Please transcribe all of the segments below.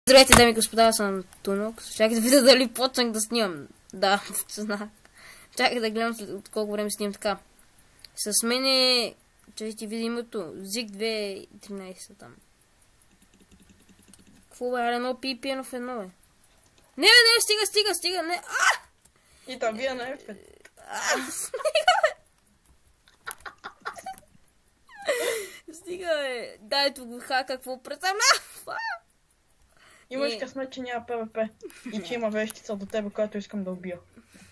Здравейте, дами и господа, аз съм Тунок. Чакай да видя дали почнах да снимам. Да, знах. Чакай да гледам след колко време снимам така. С мен е... Чакай ти видя името. Zig 2013 там. Какво бе? Едно пипиено в едно, бе. Не, стига, не. И там вие на F5. Стига, бе. Дай тук го хака, какво представлява? Имаш късмет, че няма ПВП и че има вещица до тебе, която искам да убия.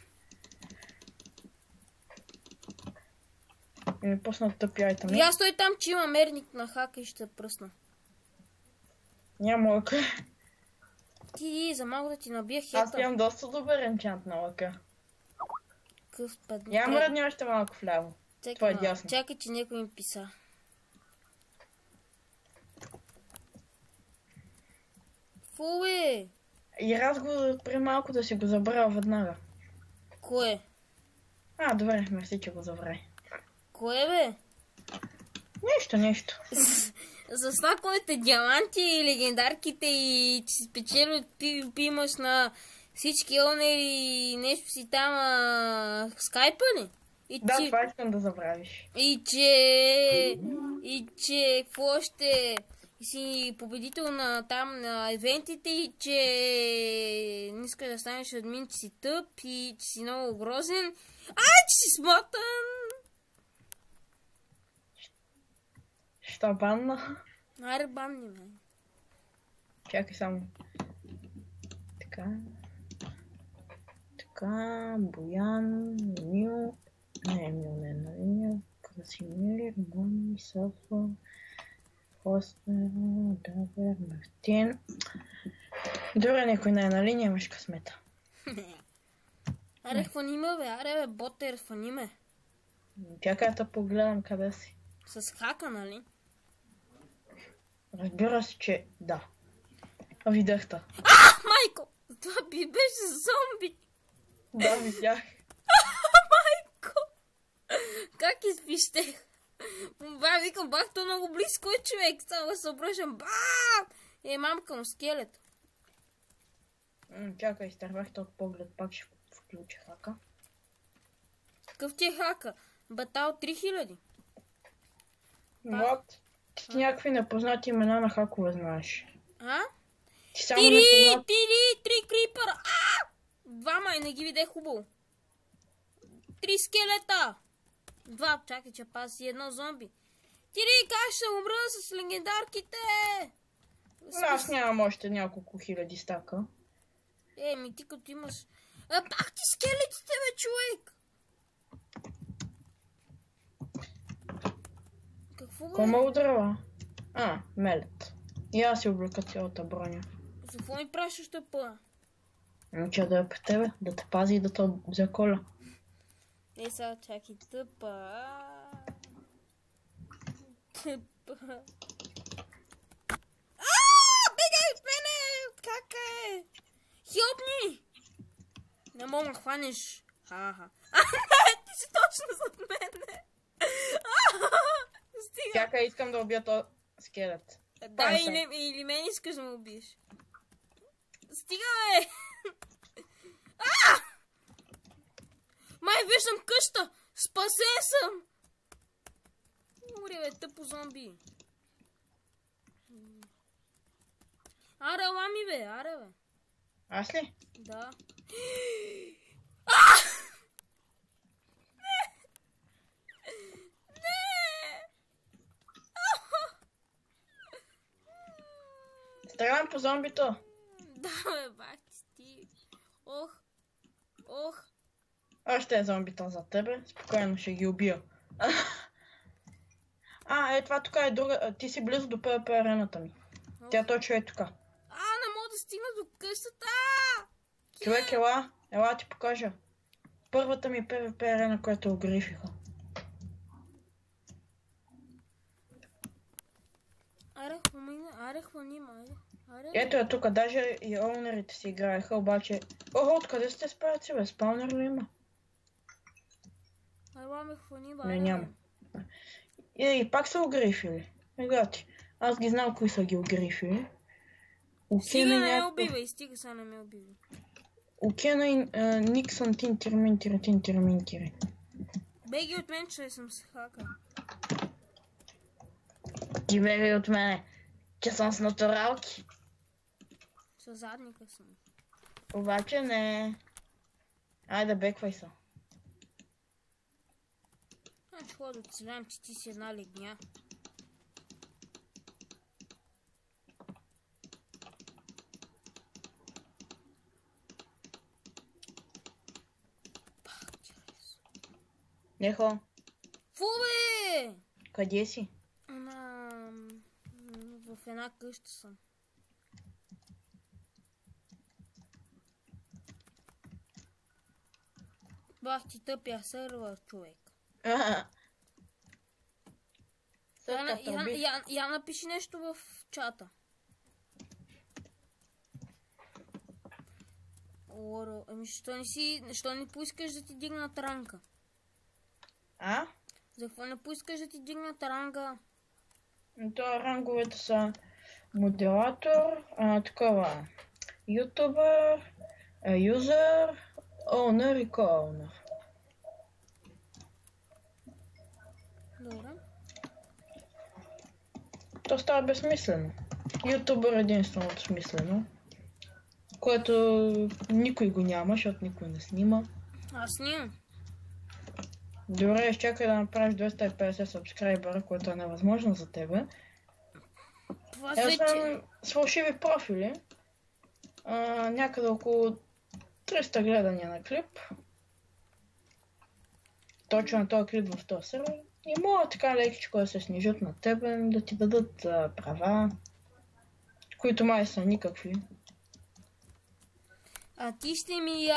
И ми пусна тъпи айтъми. И аз стой там, че има мерник на хака и ще пръсна. Няма лъка. Ти за малко да ти набия хета. Аз имам доста добър енчант на лъка. Къв път. Няма мръдни още малко вляво. Това е дясно. Чакай, че някой ми писа. Фу, бе? И разговор при малко да си го забравя веднага. Кое? Добре, мерси, че го забрави. Кое, бе? Нищо. За знаковете диаманти и легендарките и че си спечелил имаш на всички онери и нещо си там скайпа ли? Това искам да забравиш. И че какво още си победител на там на евентите и че не искаш да станеш админ, че си тъп и че си много грозен. Че си смотан! Що банна? Аре банни, бе. Чакай само. Така, Боян, Мил. Не, Мил не е на линия. Красимир, Бони, Софа, Фостер, Давер, Мартин. Добре, някой не е на линия, имаш късмета. Аре, хвани ме, бе. Аре, бе, ботер, хвани ме. Чакай да погледам къде си. С хака, нали? Разбира се, че да. Видях-та. Майко! Това би беше зомби! Да, видях. Майко! Как изпищех? Викам, бах, то много близко е човек. Само се обръщам. Мамка му скелет. Чакай, изтървах този поглед, пак ще включа хака. Какъв ти е хака? Батал 3000. Вот. Ти някакви непознати имена на хакове знаеш. Тири, три крипъра! Двама и не ги видях хубаво. 3 скелета! 2, чакай, че паси едно зомби. Тири, как ще умра с легендарките? Аз нямам още няколко хиляди стака. Ти като имаш... Пак ти скелетите, бе, човек! Какво бе? Кома удрала? Мелет. И аз си облека цялата броня. За какво ми правиш още пъна? Че да е при тебе, да те пази и да те заколя. Сега чакай, тъпа. Бегай от мене! Как е? Хилпни! Не мога да хванеш. Ти си точно зад мене. Стига. Чакай, искам да убия този скелет. Да, или мен искаш да ме убиеш. Стига, бе! Май виждам къща! Спасен съм! Уре, бе, тъпо зомби. Аре, лами, бе, аре, бе. Аз ли? Да. Стрелям по зомбито. Да, бе, бах ти. Ох. Още е зомбито за тебе. Спокойно ще ги убия. Това тук е друга. Ти си близо до ПВП арената ми. Тя точно е тук. Не мога да стигна до къщата. Човек, ела ти покажа. Първата ми ПВП арена, която огрифиха. Аре, хвани, майде. Ето е тук, даже и оунерите си играеха, обаче... откъде сте спарци, бе? Спаунер ли има? Ме хвани, бе. Не, няма. И пак са огрифили. Гати, аз ги знам кои са ги огрифили. Стига не ме някакъв... убивай, стига сега не ме убивай. Окена и Никсън тинтири. Беги от мен, че съм се хакал. Ти беги от мене, че съм с натуралки. Със задника съм. Обаче не. Айде, беквай се. Значи хора да оцелявам, че ти си една легня. Нехо, Фу, бе! къде си? В една къща съм. Бах ти тъпия сървър, човек. Я напиши нещо в чата. Оро, ами що не поискаш да ти дигнат ранга? А? За какво не поискаш да ти дигнат ранга? То ранговете са модератор, такова, ютубър, юзър, оунър и ко-оунър. Добре. То става безсмислено. Ютубър е единственото смислено, което никой го няма, защото никой не снима. Аз снимам. Добре, изчакай да направиш 250 сабскрайбъра, което е невъзможно за тебе. Аз съм с фалшиви профили. Някъде около 300 гледания на клип. Точно на този клип в този сервер. И мога така лекичко да се снижат на тебе, да ти дадат права, които май са никакви. А ти ще ми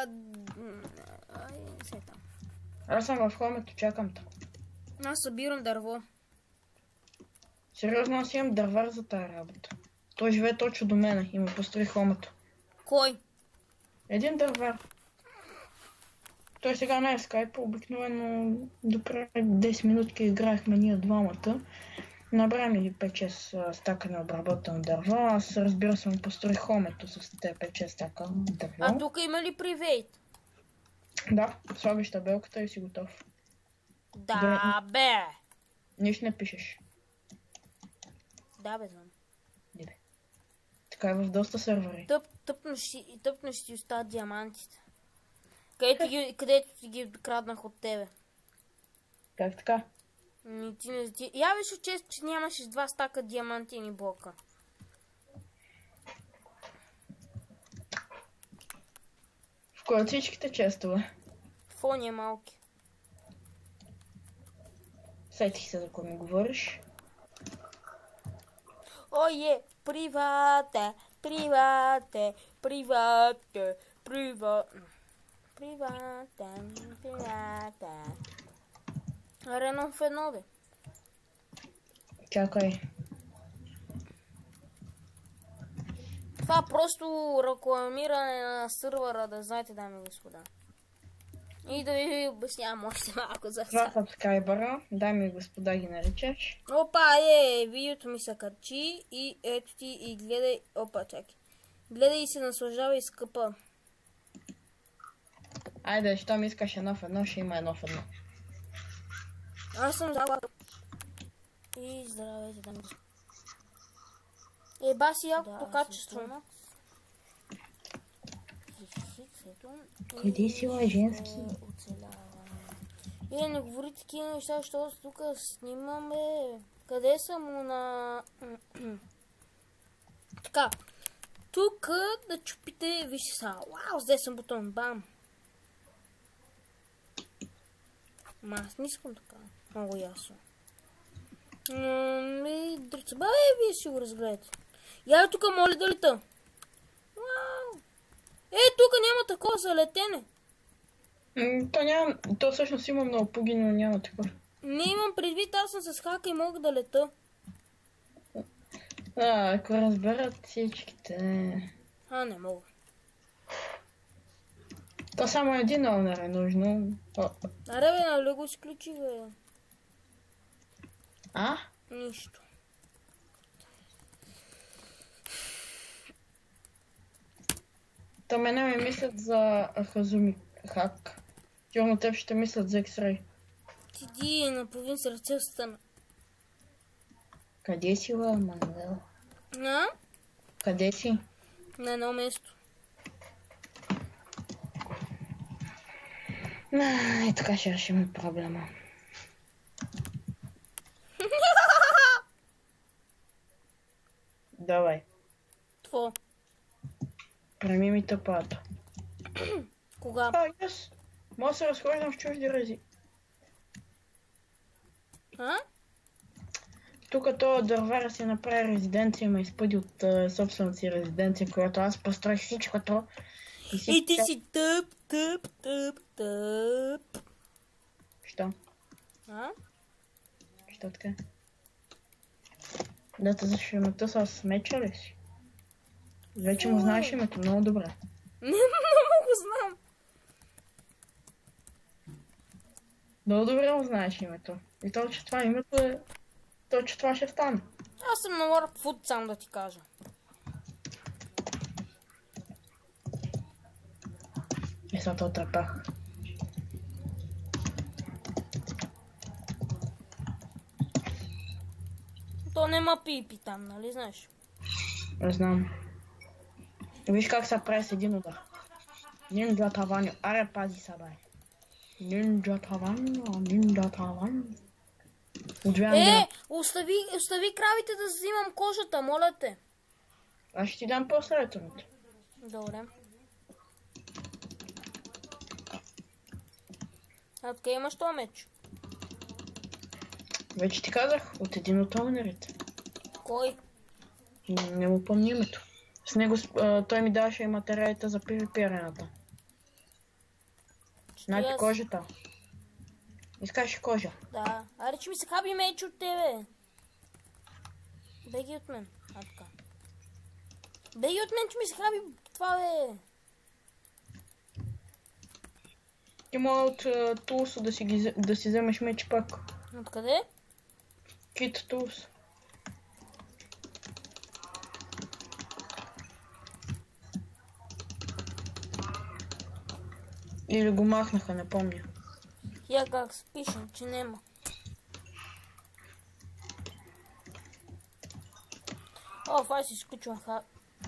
сетам. Аз съм в хомето, чакам те. Аз събирам дърво. Сериозно, аз имам дървар за тая работа. Той живее точно до мене и ме построи хомето. Кой? Един дървар. Той сега не е скайп, обикновено допреди 10 минутки играехме ние двамата. Набрахме ги 5-6 стака на обработено дърво. Аз разбира се му построих хомето с тези 5-6 стака дърво. А тук има ли привейт? Да, слагаш табелката и си готов. Да, бе! Нищо не пишеш. Да, бе, знам. Дебе. Така е в доста сервери. Тъпнеш ти остават диамантите. Където ти ги краднах от тебе. Как така? Я беше често, че нямаше 2 стака диамантини блока. В кой от всичките честове? Фони е малки. Сетих се, за кой ми говориш. Ое, привате. Арена в едно, бе. Чакай. Това просто рекламиране на сървъра, да знаете, дами и господа. И да ви обяснявам още малко за това. 2 сабскрайбъра, дами и господа ги наричаш. Опа, видеото ми се качи и ето ти и гледай. Опа, чакай. Гледай и се наслажава и скъпа. Айде, щом искаш 1 в 1, ще има 1 в 1. Аз съм за. И здравейте, дами. Баси якото качество. Къде си, женски? Не говори такива неща, защото тук снимаме. Къде съм на... Така. Тук да чупите, вижте сега. Вау, с десен бутон, бам. Аз не искам така. Много ясно. Дръцаба, вие си го разгледате. Я тук моля да лета. Вау. Тук няма такова за летене. То всъщност има много пуги, но няма такова. Не имам предвид, аз съм с хака и мога да лета. Ако разберат всичките... Не мога. То само един оунър е нужно. Аре бе, нали го изключи, бе. Нищо. То мене ме мислят за Хазуми хак. Тюрно теб ще мислят за X-Ray. Ти ди наполовин сърце остана. Къде си, Мануел? А? Къде си? На едно место. И така ще решим проблема. Давай. Тво. Преми ми тъпата. Кога? Yes. Мога да се разхождам в чужди рази. А? Тук този дървара си направи резиденция, ме изпъди от собствената си резиденция, която аз построих всичкото. И ти си тъп. Що? А? Що така? Да те зашемета с меча ли си? Вече му знаеш името, много добре. Не много знам. Много добре му знаеш името. И то, че това името е... То, че това ще стане. Аз съм на Warpfoot, само да ти кажа. И сега то трепах. То нема пипи там, нали знаеш? Не знам. Виж как се прави с един удар. Нинджа таваню. Аре, пази се, бай. Нинджа таваню. Остави кравите да взимам кожата, моля те. Аз ще ти дам после турното. Добре. А откъде имаш този меч? Вече ти казах, от един от омнерите. Кой? Не му помня името. С него той ми даваше и материалите за PvP-арената. Значи кожата. Искаш кожа? Да. Аре, че ми се хаби меч от тебе. Беги от мен. А така. Беги от мен, че ми се хаби това, бе. Ти мога от Тулса да си вземеш меч пак. Откъде? Кит Тулс. Или го махнаха, не помня. Я как спишем, че нема. О, това си изключвам хак.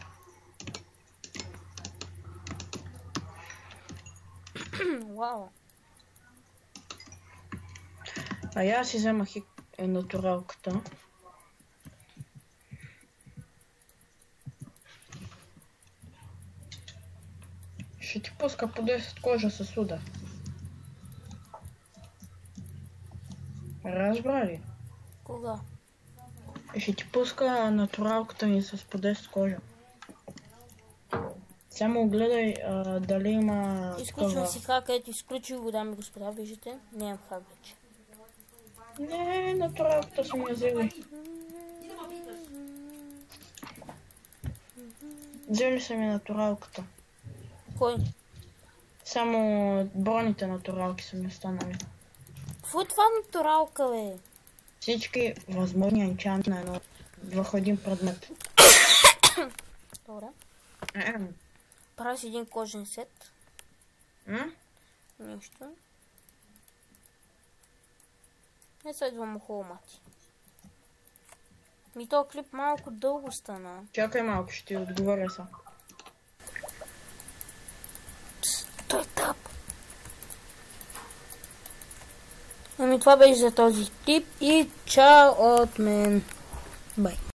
Вау. А я си вземах и натуралката. Ще ти пуска по 10 кожа с удар. Разбра ли? Кога? Ще ти пуска натуралката ми с по 10 кожа. Само гледай дали има... Изключвам си хака, ето изключих го, дами господа, виждате? Нямам хак вече. Не, натуралката съм я взели. Взели са ми натуралката. Кой? Само броните натуралки са ми останали. Какво е това натуралка, бе? Всички възможни енчант на едно върху един предмет. Добре. Прави си един кожен сет. Нищо. Сега идва му хубаво, мати. Ми този клип малко дълго стана. Чакай малко, ще ти отговоря са. Той тъп. Ами това беше за този клип и чао от мен. Бай.